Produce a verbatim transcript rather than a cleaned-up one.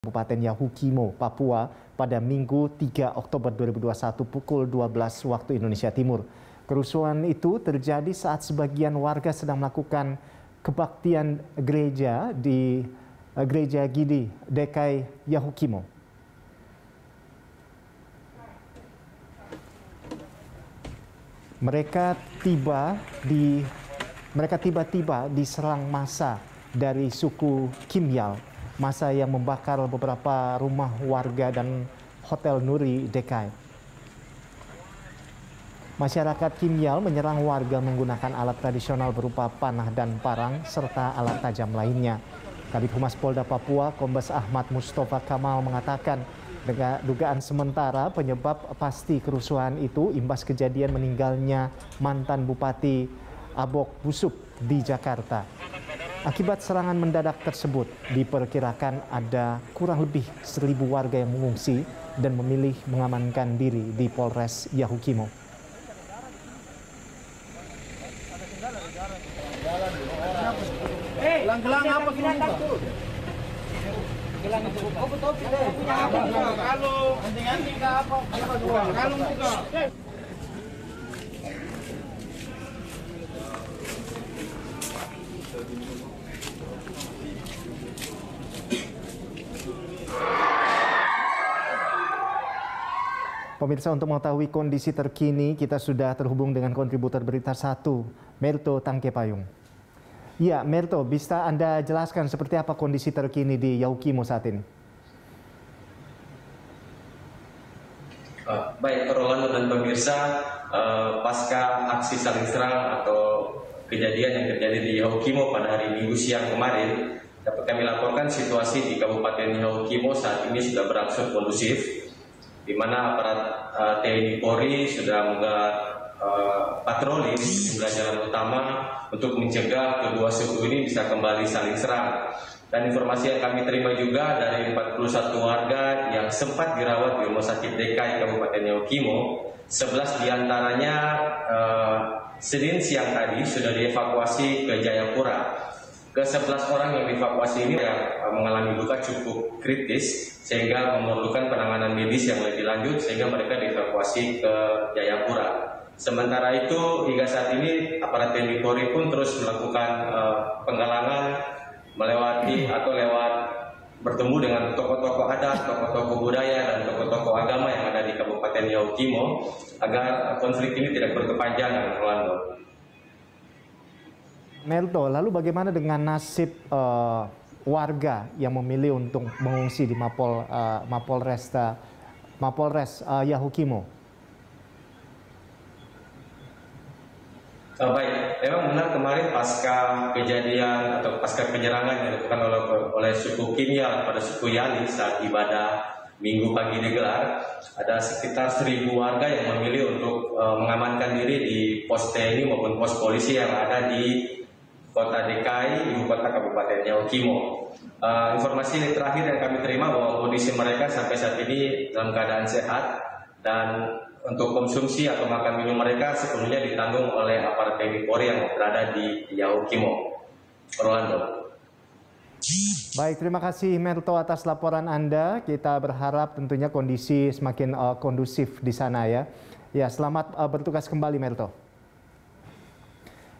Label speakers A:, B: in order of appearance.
A: Kabupaten Yahukimo, Papua pada Minggu tiga Oktober dua ribu dua puluh satu pukul dua belas waktu Indonesia Timur. Kerusuhan itu terjadi saat sebagian warga sedang melakukan kebaktian gereja di uh, Gereja Gidi, Dekai, Yahukimo. Mereka tiba di mereka tiba-tiba diserang massa dari suku Kimyal, massa yang membakar beberapa rumah warga dan Hotel Nuri Dekai. Masyarakat Kimyal menyerang warga menggunakan alat tradisional berupa panah dan parang serta alat tajam lainnya. Kabid Humas Polda Papua, Kombes Ahmad Mustafa Kamal mengatakan dengan dugaan sementara penyebab pasti kerusuhan itu imbas kejadian meninggalnya mantan Bupati Abok Busup di Jakarta. Akibat serangan mendadak tersebut, diperkirakan ada kurang lebih seribu warga yang mengungsi dan memilih mengamankan diri di Polres Yahukimo.
B: Gelang-gelang apa tuh? Gelang itu. Oh betul. Punya apa? Kalung, anting-anting apa? Kalung juga.
A: Pemirsa, untuk mengetahui kondisi terkini, kita sudah terhubung dengan kontributor Berita Satu, Merto Tangkepayung. Ya, Merto, bisa Anda jelaskan seperti apa kondisi terkini di Yahukimo saat ini?
C: Uh, baik, Rolando dan pemirsa, uh, pasca aksi saling serang atau kejadian yang terjadi di Yahukimo pada hari Minggu siang kemarin, dapat kami laporkan situasi di Kabupaten Yahukimo saat ini sudah berangsur kondusif, di mana aparat uh, T N I Polri sudah menggelar uh, patroli di sejumlah jalan utama untuk mencegah kedua suku ini bisa kembali saling serang. Dan informasi yang kami terima juga dari empat puluh satu warga yang sempat dirawat di Rumah Sakit Dekai Kabupaten Yahukimo, sebelas diantaranya uh, Senin siang tadi sudah dievakuasi ke Jayapura. Ke sebelas orang yang dievakuasi ini yang mengalami luka cukup kritis sehingga memerlukan penanganan medis yang lebih lanjut sehingga mereka dievakuasi ke Jayapura. Sementara itu hingga saat ini aparat T N I Polri pun terus melakukan uh, penggalangan melewati atau lewat bertemu dengan tokoh-tokoh adat, tokoh-tokoh budaya dan tokoh-tokoh agama yang ada di Kabupaten Yahukimo agar konflik ini tidak berkepanjangan, Rolando.
A: Merto, lalu bagaimana dengan nasib uh, warga yang memilih untuk mengungsi di Mapol uh, Mapolres uh, Mapolres uh, Yahukimo?
C: Oh, baik, memang benar kemarin pasca kejadian atau pasca penyerangan yang dilakukan oleh, oleh suku Kimyal pada suku Yani saat ibadah Minggu pagi digelar, ada sekitar seribu warga yang memilih untuk uh, mengamankan diri di pos T N I maupun pos polisi yang ada di Kota Dekai, ibu kota Kabupaten Yahukimo. Uh, informasi terakhir yang kami terima bahwa kondisi mereka sampai saat ini dalam keadaan sehat dan untuk konsumsi atau makan minum mereka sepenuhnya ditanggung oleh aparat T N I Polri yang berada di Yahukimo. Rolando.
A: Baik, terima kasih Merto atas laporan Anda. Kita berharap tentunya kondisi semakin uh, kondusif di sana ya. Ya, selamat uh, bertugas kembali Merto.